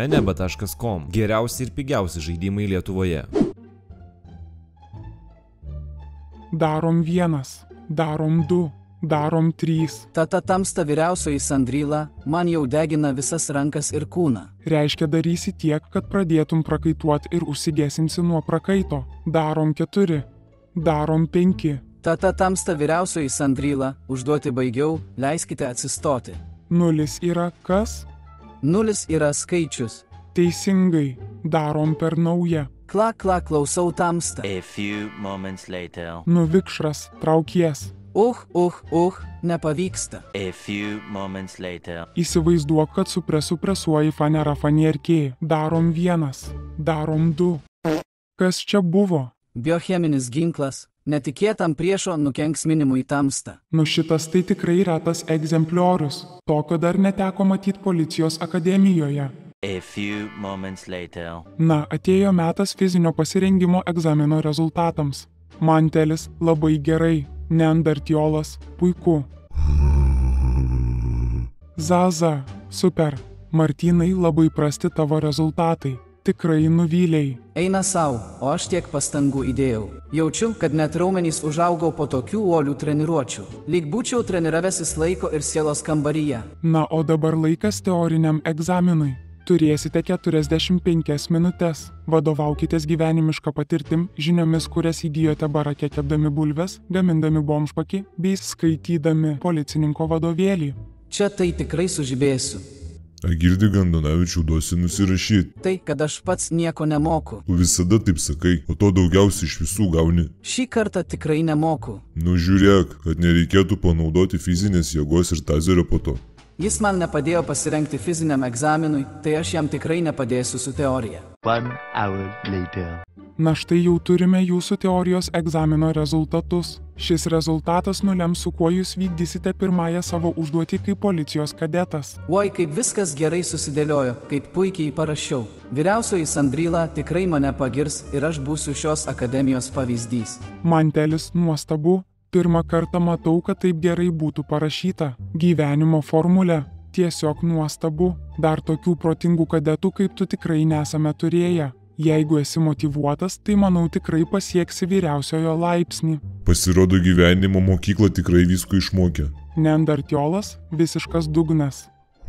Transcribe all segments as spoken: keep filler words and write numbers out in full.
eneba taškas com. Geriausi ir pigiausi žaidimai Lietuvoje. Darom vienas, darom du, darom trys. Tata tamsta vyriausioji Sandryla, man jau degina visas rankas ir kūną. Reiškia darysi tiek, kad pradėtum prakaituoti ir užsigesinsi nuo prakaito. Darom keturi, darom penki. Tata tamsta vyriausioji Sandryla, užduoti baigiau, leiskite atsistoti. Nulis yra kas? Nulis yra skaičius. Teisingai, darom per naują. Klak, klak, klausau tamsta. A few moments later. Nuvikšras, traukies. Uh, uh, uh, nepavyksta. A few moments later. Įsivaizduok, kad supresupresuoji fanera fanierkė. Darom vienas, darom du. Kas čia buvo? Biocheminis ginklas, netikėtam priešo nukenksminimui tamsta. Nu šitas tai tikrai retas egzempliorius. Tokio dar neteko matyti policijos akademijoje. A few moments later. Na, atėjo metas fizinio pasirengimo egzamino rezultatams. Mantelis labai gerai, neandertiolas puiku. Zaza, super. Martynai, labai prasti tavo rezultatai. Tikrai nuvylėjai. Eina sau, o aš tiek pastangų įdėjau. Jaučiu, kad net raumenys užaugau po tokių uolių treniruočių. Lyg būčiau treniravęsis laiko ir sielos kambaryje. Na, o dabar laikas teoriniam egzaminui. Turėsite keturiasdešimt penkias minutės. Vadovaukitės gyvenimišką patirtim, žiniomis, kurias įgijote barake kepdami bulves, gamindami bomžpakį bei skaitydami policininko vadovėlį. Čia tai tikrai sužibėsiu. Agirdi Gandanavičių duosi nusirašyti. Tai, kad aš pats nieko nemoku. Tu visada taip sakai, o to daugiausiai iš visų gauni. Šį kartą tikrai nemoku. Nu žiūrėk, kad nereikėtų panaudoti fizinės jėgos ir tazerio po to. Jis man nepadėjo pasirengti fiziniam egzaminui, tai aš jam tikrai nepadėsiu su teorija. One hour later. Na štai jau turime jūsų teorijos egzamino rezultatus. Šis rezultatas nulems, su kuo jūs vykdysite pirmąją savo užduotį kaip policijos kadetas. Oi, kaip viskas gerai susidėliojo, kaip puikiai parašiau. Vyriausioji Sandryla tikrai mane pagirs ir aš būsiu šios akademijos pavyzdys. Mantelis, nuostabu. Pirmą kartą matau, kad taip gerai būtų parašyta. Gyvenimo formulė. Tiesiog nuostabu. Dar tokių protingų kadetų kaip tu tikrai nesame turėję. Jeigu esi motyvuotas, tai manau tikrai pasieksi vyriausiojo laipsnį. Pasirodo, gyvenimo mokykla tikrai visko išmokė. Neandertiolas – visiškas dugnas.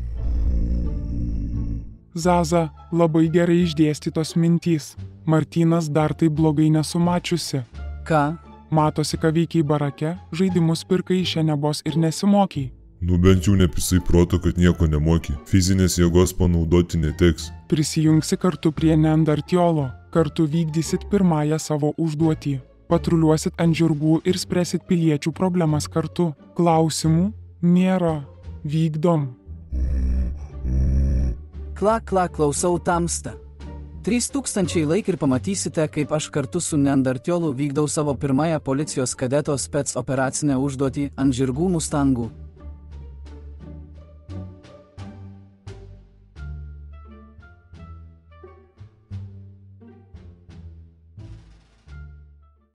Zaza, labai gerai išdėstytos mintys. Martynas dar tai blogai nesumačiusi. Ką? Matosi, ką veikiai barake, žaidimus pirkai iš enebos ir nesimokiai. Nu bent jau nepisai proto, kad nieko nemoki. Fizinės jėgos panaudoti neteks. Prisijungsi kartu prie neandertiolo. Kartu vykdysit pirmąją savo užduotį. Patruliuosit ant žirgų ir spręsit piliečių problemas kartu. Klausimų nėra. Vykdom. Klak, klak, klausau tamsta. Trys tūkstančiai laik ir pamatysite, kaip aš kartu su neandertiolu vykdau savo pirmąją policijos kadeto spec operacinę užduotį ant žirgų mustangų.